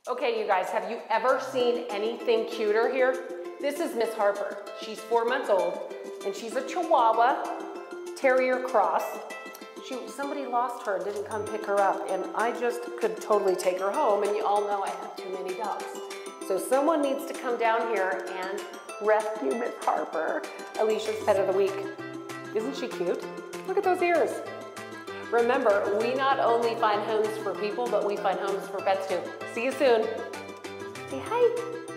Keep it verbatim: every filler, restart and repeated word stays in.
Okay, you guys, have you ever seen anything cuter here? This is Miss Harper. She's four months old, and she's a Chihuahua Terrier cross. She, somebody lost her and didn't come pick her up, and I just could totally take her home, and you all know I have too many dogs. So someone needs to come down here and rescue Miss Harper, Alicia's pet of the week. Isn't she cute? Look at those ears. Remember, we not only find homes for people, but we find homes for pets too. See you soon. Say hi.